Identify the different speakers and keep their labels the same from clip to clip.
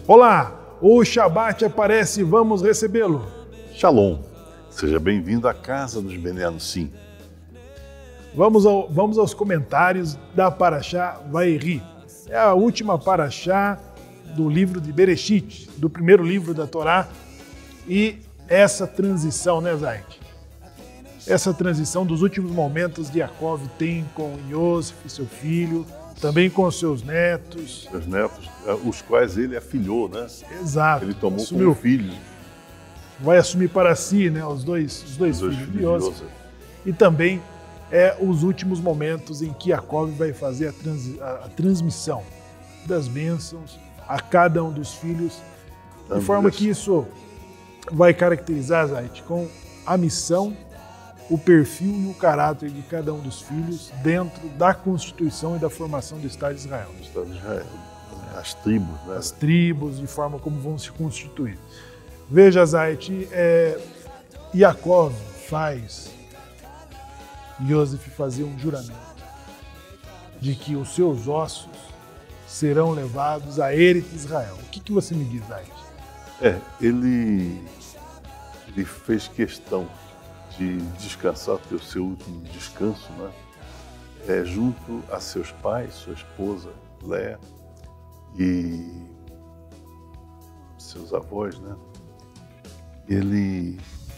Speaker 1: Olá, o Shabat aparece, vamos recebê-lo.
Speaker 2: Shalom, seja bem-vindo à casa dos Bnei Anussim.
Speaker 1: Vamos aos comentários da Parashá Vairi. É a última Parashá do livro de Bereshit, do primeiro livro da Torá. E essa transição, né, Zayt? Essa transição dos últimos momentos que Yaakov tem com Yosef, seu filho, também com os seus netos.
Speaker 2: Seus netos, os quais ele afilhou, né?
Speaker 1: Exato.
Speaker 2: Ele tomou como filho.
Speaker 1: Vai assumir para si, né, os dois filhos de Yosef. E também os últimos momentos em que Yaakov vai fazer a transmissão das bênçãos a cada um dos filhos, de forma que isso vai caracterizar, Zayt, com a missão, o perfil e o caráter de cada um dos filhos dentro da constituição e da formação do Estado de Israel.
Speaker 2: O Estado de Israel, as tribos, né?
Speaker 1: As tribos, de forma como vão se constituir. Veja, Zayt, Yaakov faz Yosef fazer um juramento de que os seus ossos serão levados a Eretz Israel. O que você me diz, Zayt?
Speaker 2: Ele fez questão de descansar, ter o seu último descanso, né? Junto a seus pais, sua esposa, Léa, e seus avós, né? Ele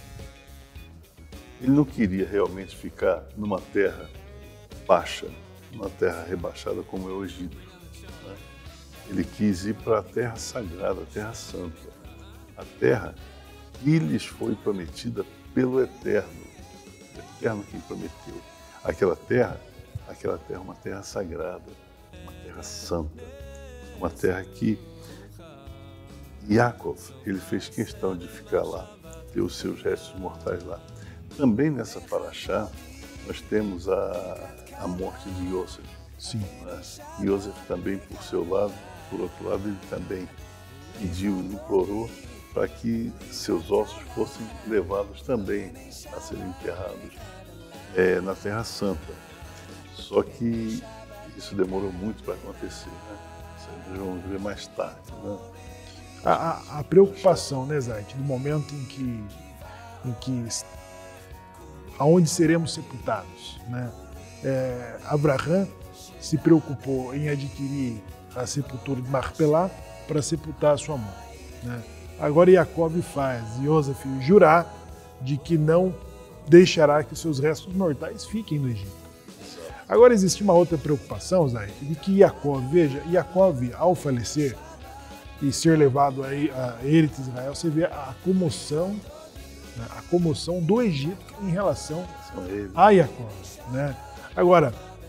Speaker 2: não queria realmente ficar numa terra baixa, numa terra rebaixada como é o Egito, né? Ele quis ir para a terra sagrada, a terra santa, a terra que lhes foi prometida pelo Eterno, o Eterno quem prometeu. Aquela terra é uma terra sagrada, uma terra santa, uma terra que Yaakov, ele fez questão de ficar lá, ter os seus restos mortais lá. Também nessa Parashá, nós temos a morte de Yosef.
Speaker 1: Sim.
Speaker 2: Né? Yosef também, por seu lado, por outro lado, ele também pediu, implorou para que seus ossos fossem levados também a serem enterrados na Terra Santa. Só que isso demorou muito para acontecer, né? Isso vamos ver mais tarde, né?
Speaker 1: A preocupação, né, Zayt, no momento em que aonde seremos sepultados, né? Abraham se preocupou em adquirir a sepultura de Marpelá para sepultar a sua mãe, né? Agora Yaakov faz Yosef jurar de que não deixará que seus restos mortais fiquem no Egito. Agora existe uma outra preocupação, Zayt, de que Yaakov, ao falecer e ser levado a Eretz Israel, você vê a comoção, né, a comoção do Egito em relação a Yaakov, né? Agora,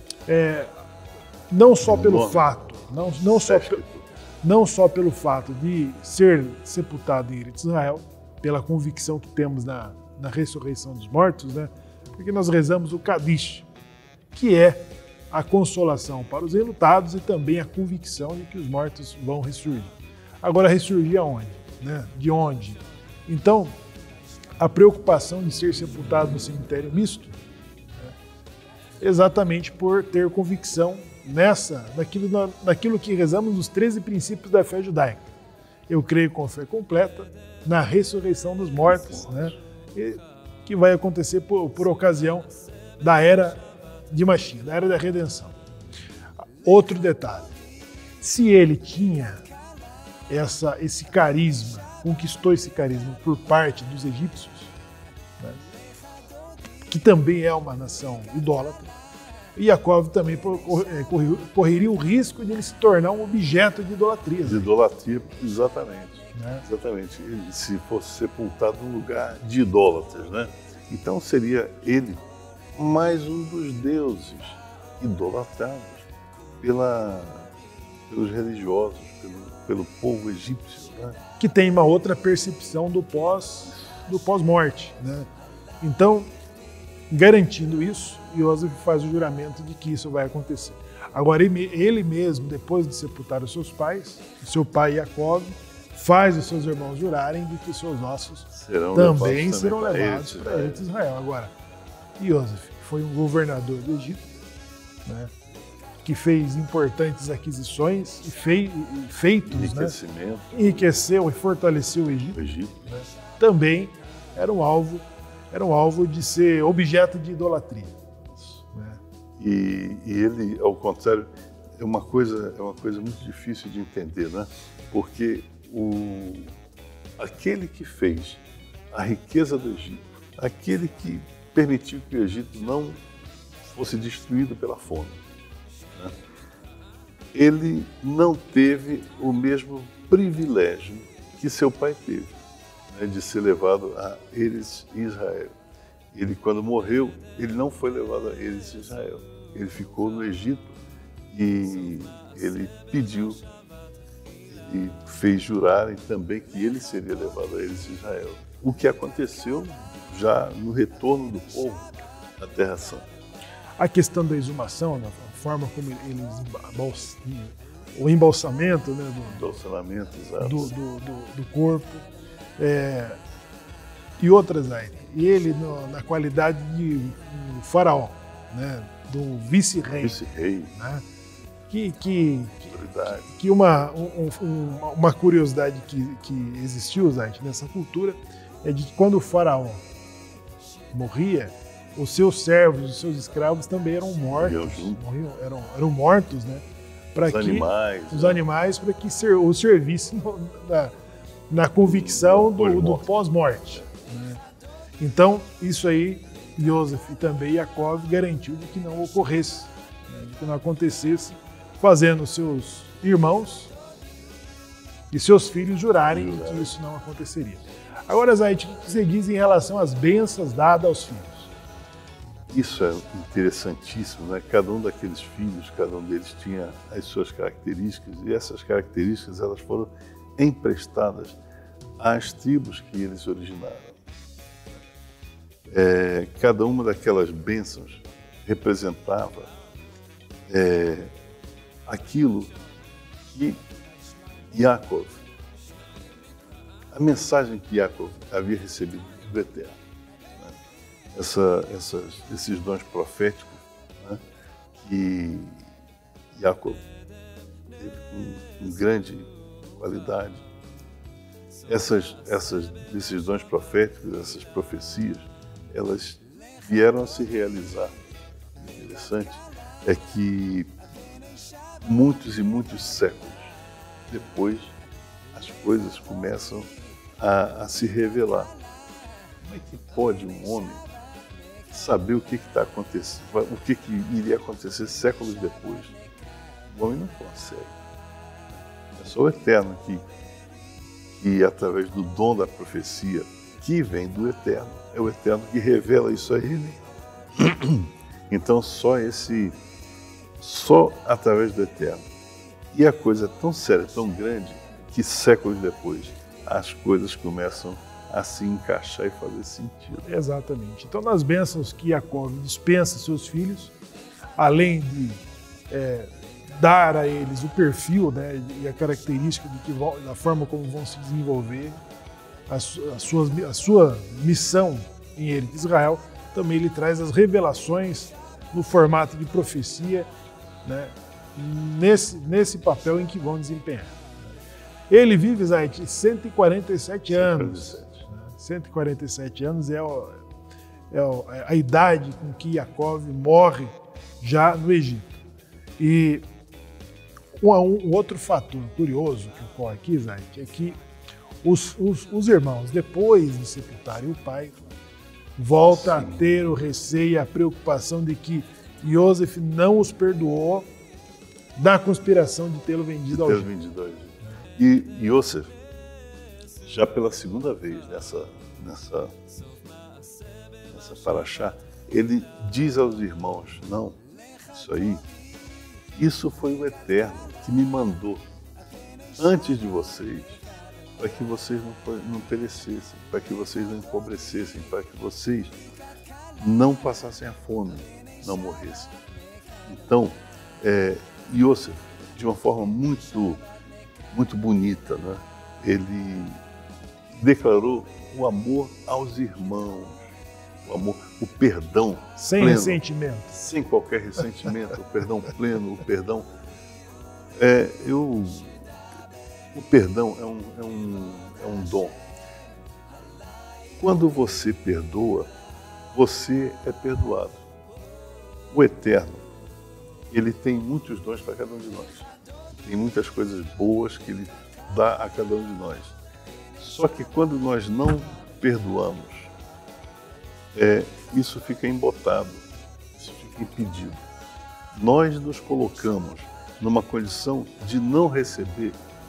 Speaker 1: não só pelo fato, não só pelo fato de ser sepultado em Eretz Israel, pela convicção que temos na ressurreição dos mortos, né? Porque nós rezamos o Kadish, que é a consolação para os enlutados e também a convicção de que os mortos vão ressurgir. Agora, ressurgir aonde? Né? De onde? Então, a preocupação de ser sepultado no cemitério misto, né? Exatamente por ter convicção naquilo que rezamos nos 13 princípios da fé judaica. Eu creio com fé completa na ressurreição dos mortos, né? Que vai acontecer por ocasião da era de Mashiach, da era da redenção. Outro detalhe, se ele tinha esse carisma, conquistou esse carisma por parte dos egípcios, né? Que também é uma nação idólatra, e Yaakov também correria o risco de ele se tornar um objeto de idolatria.
Speaker 2: De idolatria, exatamente. Né? Exatamente. Ele, se fosse sepultado num lugar de idólatras, né? Então seria ele mais um dos deuses idolatrados pelos religiosos, pelo povo egípcio, né?
Speaker 1: Que tem uma outra percepção do pós-morte, né? Então, garantindo isso, Yosef faz o juramento de que isso vai acontecer. Agora, ele mesmo, depois de sepultar os seus pais, seu pai Yaakov, faz os seus irmãos jurarem de que seus ossos também serão levados para Eretz Israel. Agora, Yosef foi um governador do Egito, né? que fez importantes aquisições e feitos,
Speaker 2: enriquecimento,
Speaker 1: enriqueceu e fortaleceu o Egito, né? Também era um alvo de ser objeto de idolatria. Né?
Speaker 2: E ele, ao contrário, é uma coisa muito difícil de entender, né? Porque aquele que fez a riqueza do Egito, aquele que permitiu que o Egito não fosse destruído pela fome, né? Ele não teve o mesmo privilégio que seu pai teve, né, de ser levado a Eretz Israel. Ele, quando morreu, ele não foi levado a Eretz Israel. Ele ficou no Egito e ele pediu, ele fez jurarem também que ele seria levado a Eretz Israel. O que aconteceu já no retorno do povo à Terra Santa.
Speaker 1: A questão da exumação, né, a forma como o embalsamento, né, do corpo, e outras aí. E ele, na qualidade de faraó, né, do vice-rei. Né, que uma curiosidade que existiu, Zayt, nessa cultura é de que quando o faraó morria, os seus servos, os seus escravos também eram mortos. Eram mortos, né? Os animais para que o servissem na convicção do pós-morte. Né? Então, isso aí, Yosef e também Yaakov garantiu de que não ocorresse, né? De que não acontecesse, fazendo seus irmãos e seus filhos jurarem que isso não aconteceria. Agora, Zayt, o que você diz em relação às bênçãos dadas aos filhos?
Speaker 2: Isso é interessantíssimo, né? Cada um daqueles filhos, cada um deles tinha as suas características, e essas características elas foram emprestadas às tribos que eles originaram. Cada uma daquelas bênçãos representava aquilo que Yaakov, a mensagem que Yaakov havia recebido do Eterno. Esses dons proféticos, né, que Yaakov teve com grande qualidade. Esses dons proféticos, essas profecias, elas vieram a se realizar. O interessante é que muitos e muitos séculos depois as coisas começam a se revelar. Como é que pode um homem saber o que está acontecendo, o que iria acontecer séculos depois? O homem não consegue. É só o Eterno que através do dom da profecia, que vem do Eterno, é o Eterno que revela isso a ele. Então só através do Eterno. E a coisa é tão séria, tão grande, que séculos depois as coisas começam a se encaixar e fazer sentido.
Speaker 1: Exatamente. Então, nas bênçãos que Yaakov dispensa a seus filhos, além de dar a eles o perfil, né, e a característica da forma como vão se desenvolver, a sua missão em Eretz Israel, também ele traz as revelações no formato de profecia, né, nesse papel em que vão desempenhar. Ele vive, Zayt, 147 anos. 147 anos é a idade com que Yaakov morre já no Egito. E um outro fator curioso que ocorre aqui, Zayt, é que os irmãos, depois de sepultarem o pai, voltam a ter o receio e a preocupação de que Yosef não os perdoou da conspiração de tê-lo vendido ao Egito.
Speaker 2: E Yosef, já pela segunda vez nessa paraxá, ele diz aos irmãos: não, isso foi o Eterno que me mandou antes de vocês, para que vocês não perecessem, para que vocês não empobrecessem, para que vocês não passassem a fome, não morressem. Então, Yosef, de uma forma muito bonita, né? Ele declarou o amor aos irmãos. o amor, o perdão
Speaker 1: Sem
Speaker 2: pleno,
Speaker 1: ressentimento.
Speaker 2: sem qualquer ressentimento, o perdão pleno, o perdão. O perdão é um dom. Quando você perdoa, você é perdoado. O Eterno, ele tem muitos dons para cada um de nós. Tem muitas coisas boas que ele dá a cada um de nós. Só que quando nós não perdoamos, isso fica embotado, isso fica impedido. Nós nos colocamos numa condição de não receber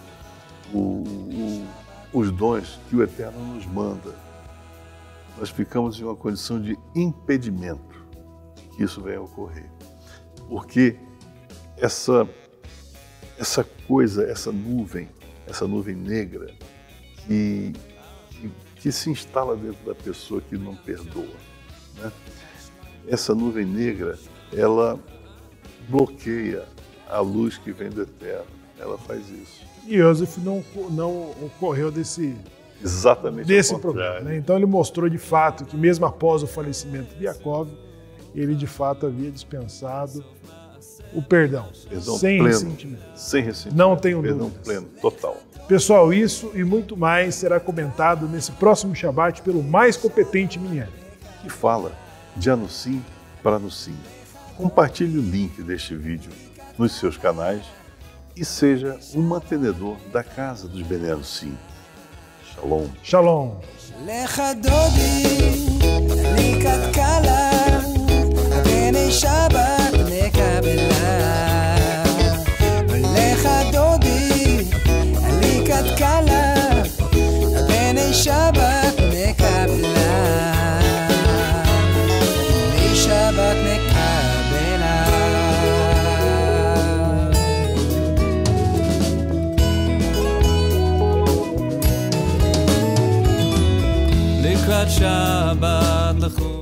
Speaker 2: os dons que o Eterno nos manda. Nós ficamos em uma condição de impedimento que isso venha a ocorrer. Porque essa coisa, essa nuvem negra que se instala dentro da pessoa que não perdoa, né? Essa nuvem negra, ela bloqueia a luz que vem do Eterno. Ela faz isso.
Speaker 1: E Yosef não ocorreu
Speaker 2: Exatamente
Speaker 1: desse problema, né? Então ele mostrou de fato que mesmo após o falecimento de Yaakov, ele de fato havia dispensado o perdão sem
Speaker 2: pleno,
Speaker 1: ressentimento.
Speaker 2: Sem ressentimento.
Speaker 1: Não tenho
Speaker 2: perdão
Speaker 1: dúvidas.
Speaker 2: Pleno, total.
Speaker 1: Pessoal, isso e muito mais será comentado nesse próximo Shabbat pelo mais competente Minyan,
Speaker 2: que fala de Anusim para Anusim. Compartilhe o link deste vídeo nos seus canais e seja um mantenedor da casa dos Bnei Anusim. Shalom.
Speaker 1: Shalom.
Speaker 3: Shabbat